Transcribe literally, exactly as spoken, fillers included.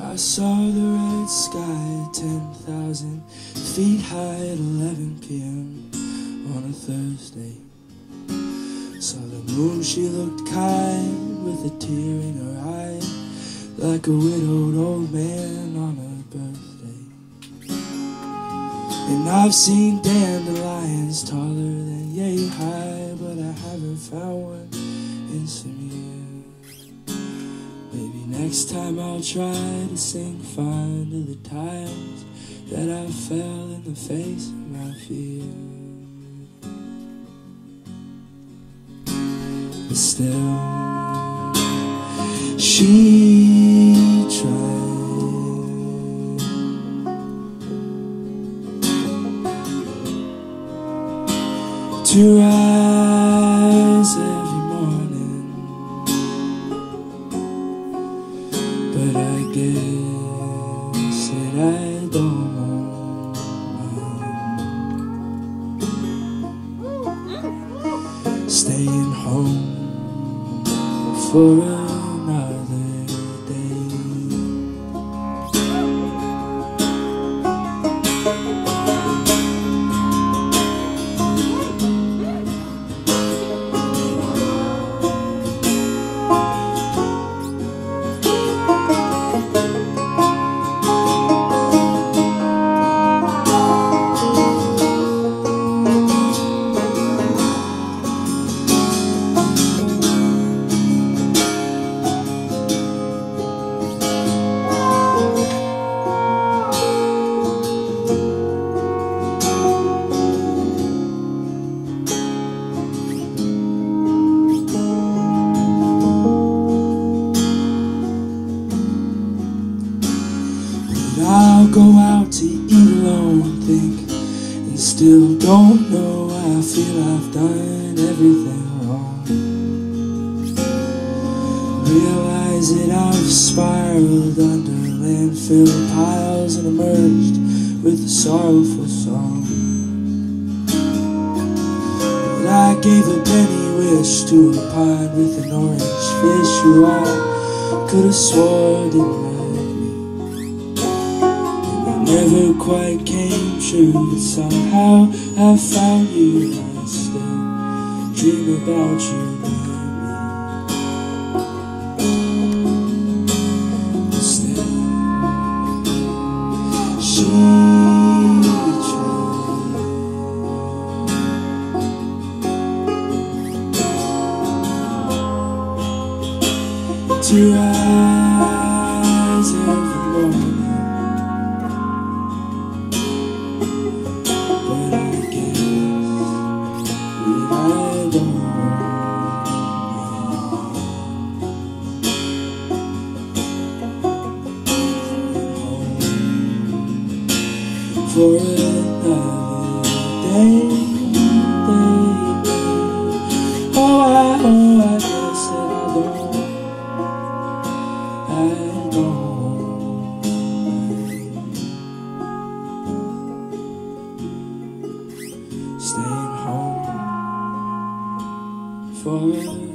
I saw the red sky ten thousand feet high at eleven p m on a Thursday. Saw the moon, she looked kind with a tear in her eye, like a widowed old man on a birthday. And I've seen dandelions taller than yay high, but I haven't found one in some years. Maybe next time I'll try to sing fine to the times that I fell in the face of my fear. But still, she tried to rise every morning, but I guess that I don't mind staying home for another day. I'll go out to eat alone, think, and still don't know why I feel I've done everything wrong. Realize that I've spiraled under landfill piles and emerged with a sorrowful song. But I gave a penny wish to a pond with an orange fish who I could have swore didn't never quite came true, but somehow I found you, and I still dream about you and me. But still, she tried to rise every morning, for another day, day, day. Oh, I, oh, I guess that I don't, I don't mind staying home for